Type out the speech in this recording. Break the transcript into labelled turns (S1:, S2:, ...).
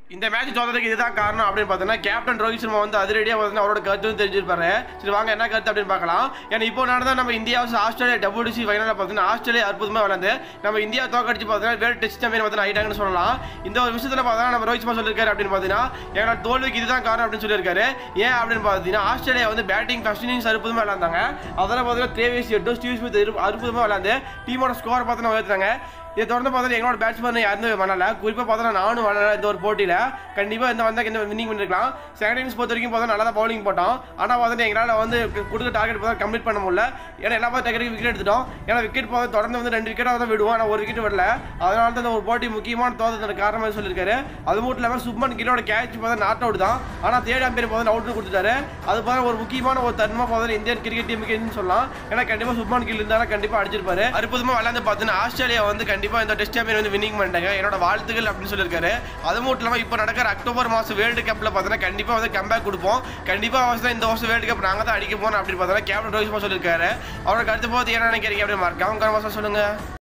S1: இந்த மேட்ச் தோற்றதுக்கு இதுதான் காரணம் அப்படின்னு பார்த்தீங்கன்னா கேப்டன் ரோஹித் சர்மா வந்து அதிரடியாக வந்து அவரோட கருத்து தெரிஞ்சிருப்பாரு. சரி வாங்க என்ன கருத்து அப்படின்னு பார்க்கலாம். ஏன்னா இப்போ நடந்தா நம்ம இந்தியா ஆஸ்திரேலியா WTC ஃபைனலில் பார்த்தீங்கன்னா ஆஸ்திரேலியா அற்புதமாக விளையாண்டு நம்ம இந்தியா தோக்கடிச்சு பார்த்தீங்கன்னா வேறு டெஸ்ட் சாம்பியன் பார்த்தீங்கன்னா ஆயிட்டாங்கன்னு சொல்லலாம். இந்த ஒரு விஷயத்தில் பார்த்தீங்கன்னா நம்ம ரோஹித் சர்மா சொல்லியிருக்காரு அப்படின்னு பார்த்தீங்கன்னா எங்களோட தோல்விக்கு இதுதான் காரணம் அப்படின்னு சொல்லியிருக்காரு. ஏன் அப்படின்னு பார்த்தீங்கன்னா ஆஸ்திரேலியா வந்து பேட்டிங் ஃபர்ஸ்ட் இன்னிங்ஸ் அற்புதமாக விளையாண்டாங்க. அதெல்லாம் பார்த்தீங்கன்னா ட்ரேவிஸ் ஹெட்டும் ஸ்டீவ் ஸ்மித் அற்புதமாக விளையாண்டு டீமோட ஸ்கோரை பார்த்தீங்கன்னா உயர்த்துறாங்க. இதை தொடர்ந்து பார்த்தீங்கன்னா எங்களோட பேட்ஸ்மேன் யாருமே பண்ணல. குறிப்பாக பார்த்தீங்கன்னா நானும் விளையாட இந்த ஒரு போட்டியில் கண்டிப்பாக இந்த வந்தால் இந்த வின்னிங் பண்ணிருக்கலாம். செகண்ட் இன்னிங்ஸ் பொறுத்த வரைக்கும் பார்த்தா நல்லா தான் பவுலிங் போட்டோம். ஆனால் பார்த்தீங்கன்னா எங்களால் வந்து கொடுத்த டார்கெட் பார்த்தா கம்ப்ளீட் பண்ண முடியல. ஏன்னா எல்லா டக்கருக்கு விக்கெட் எடுத்துட்டோம். ஏன்னா விக்கெட் போக தொடர்ந்து வந்து 2 விக்கெட்டாக தான் விடுவோம். ஆனால் ஒரு விக்கெட் வரல. அதனால தான் இந்த ஒரு போட்டி முக்கியமான தோற்றத்துக்கு காரணமாக சொல்லியிருக்காரு. அது மட்டும் இல்லாமல் சுப்மன் கில்லோட கேட்ச் பார்த்தா நாட் அவுட் தான். ஆனால் தேர்ட் அம்பையர் பார்த்தா அவுட்னு கொடுத்துட்டாரு. அது பார்த்தா ஒரு முக்கியமான ஒரு தருணமாக பார்த்தா இந்தியன் கிரிக்கெட் டீமுக்கு சொல்லலாம். ஏன்னா கண்டிப்பாக சுப்மன் கில் இருந்தாலும் கண்டிப்பாக அடிச்சிருப்பாரு. அற்புதமாக விளையாண்டு பார்த்தீங்கன்னா ஆஸ்திரேலியா வந்து கண்டிப்பாக இந்த டெஸ்ட் சாம்பியன் வின்னிங் பண்ணிட்டாங்க. என்னோட வாழ்த்துக்கள் அப்படின்னு சொல்லியிருக்காரு. அது மட்டும் இல்லாமல் இப்போ நடக்கிற அக்டோபர் மாதம் வேர்ல்டு கப்பில் பார்த்தீங்கன்னா கண்டிப்பாக வந்து கம்பேக் கொடுப்போம். கண்டிப்பாக இந்த வருஷம் வேர்ல்டு கப் நாங்கள் தான் அடிக்க போகிறோம் அப்படின்னு பார்த்தீங்கன்னா கேப்டன் ரோஹித் சர்மா சொல்லியிருக்காரு. அவரோட கருத்து போது என்ன நினைக்கிறீங்க அப்படின்னு மறக்காம சொல்லுங்க.